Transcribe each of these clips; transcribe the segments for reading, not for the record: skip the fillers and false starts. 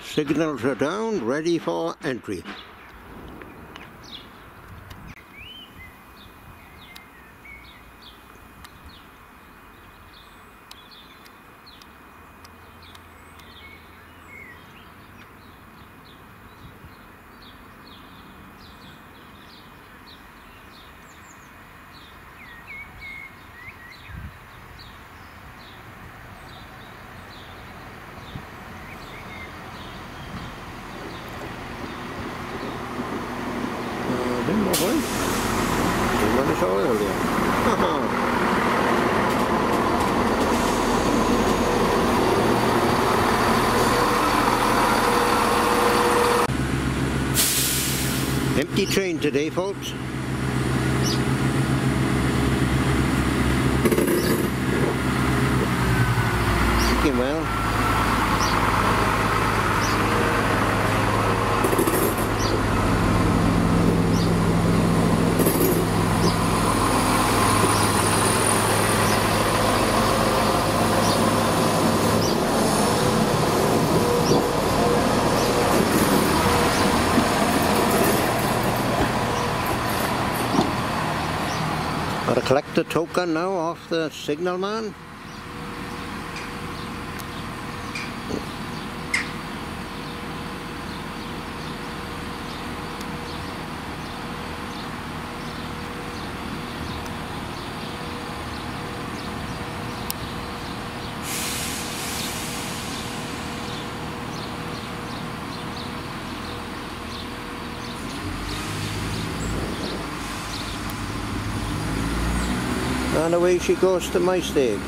Signals are down, ready for entry. Empty train today, folks. Looking well. Gotta collect the token now off the signalman. And away she goes to my stake.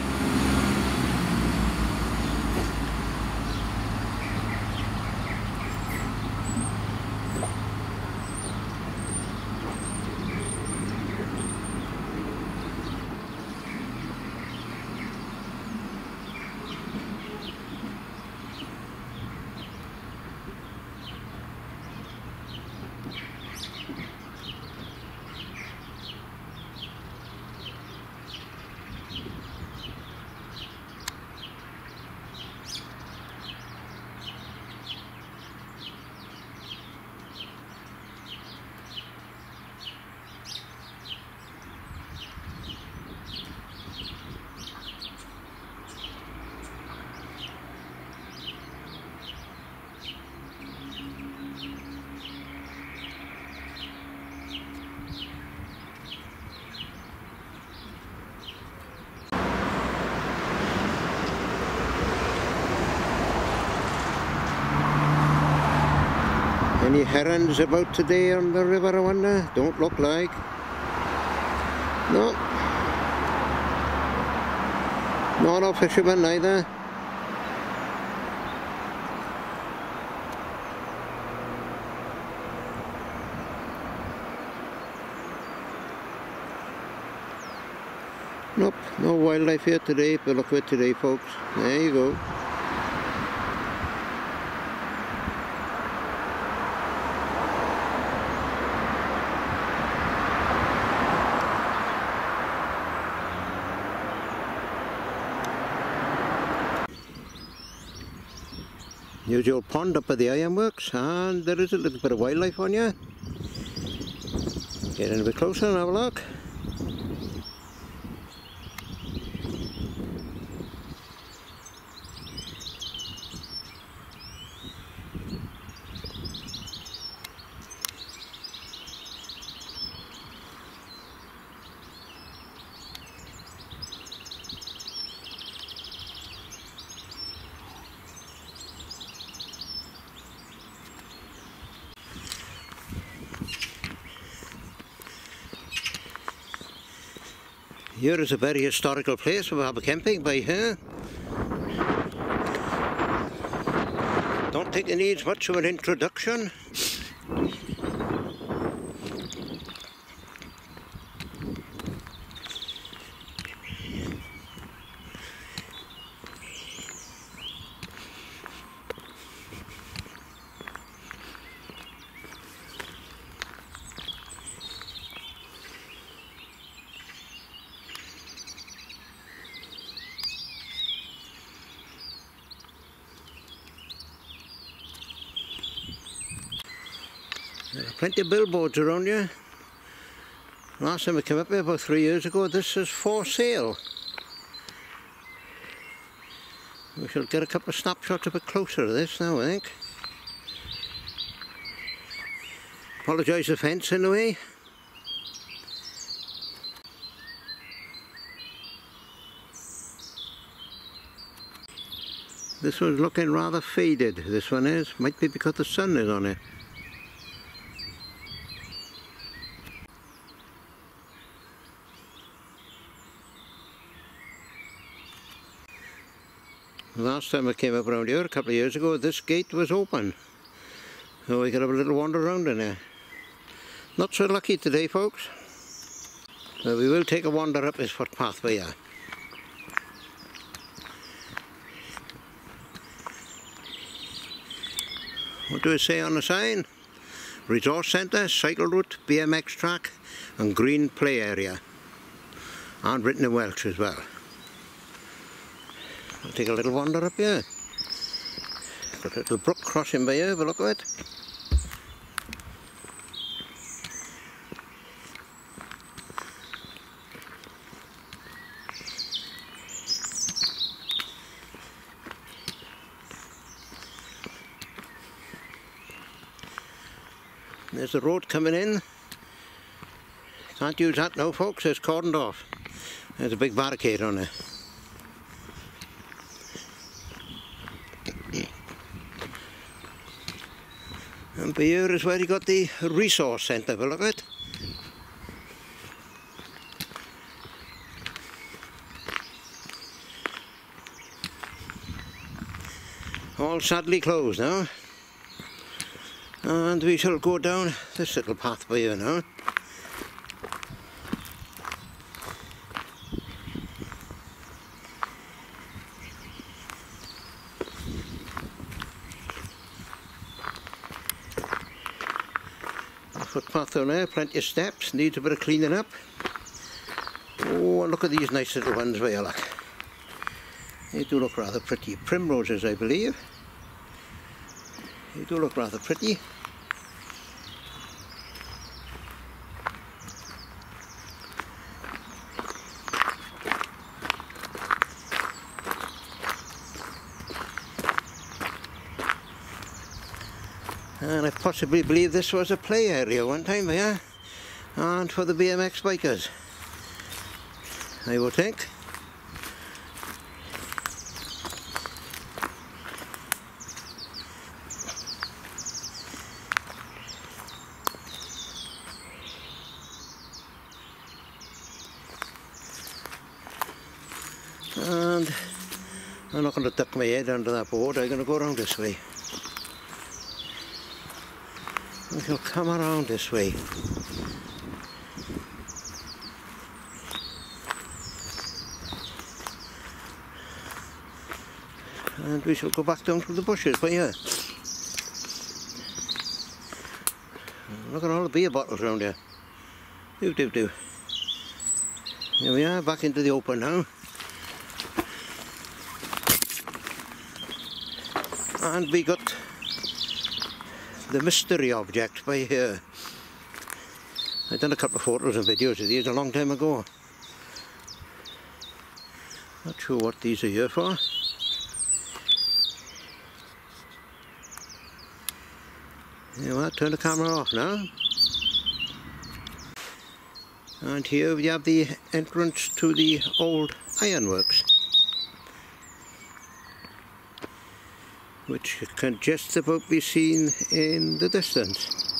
Any herons about today on the river, I wonder? Don't look like. No. No fishermen either. Nope, no wildlife here today, but look at today, folks. There you go. Usual pond up at the Ironworks, and there is a little bit of wildlife on you. Get in a bit closer and have a look. Here is a very historical place. We have a camping by here. Don't think it needs much of an introduction. Plenty of billboards around here. Last time I came up here about 3 years ago, this is for sale. We shall get a couple of snapshots a bit closer to this now, I think. Apologise for fence in the way. This one's looking rather faded, this one is. Might be because the sun is on it. Last time I came up around here, a couple of years ago, this gate was open. So we could have a little wander around in there. Not so lucky today, folks. So we will take a wander up this footpath by here. What do it say on the sign? Resource Centre, cycle route, BMX track and green play area. And written in Welsh as well. I'll take a little wander up here. Got a little brook crossing by here, have a look at it. There's the road coming in. Can't use that now, folks, it's cordoned off. There's a big barricade on it. And by here is where you got the resource centre, have a look at it. All sadly closed now. And we shall go down this little path by here now. Footpath down there, plenty of steps, needs a bit of cleaning up. Oh, and look at these nice little ones where you look. They do look rather pretty. Primroses, I believe. They do look rather pretty. And I possibly believe this was a play area one time here, and for the BMX bikers, I would think. And I'm not going to duck my head under that board, I'm going to go around this way. We shall come around this way. And we shall go back down through the bushes by here. Look at all the beer bottles around here. Do. Here we are, back into the open now. And we got the mystery object by here. I've done a couple of photos and videos of these a long time ago. Not sure what these are here for. You know what, turn the camera off now. And here we have the entrance to the old Ironworks, which can just about be seen in the distance.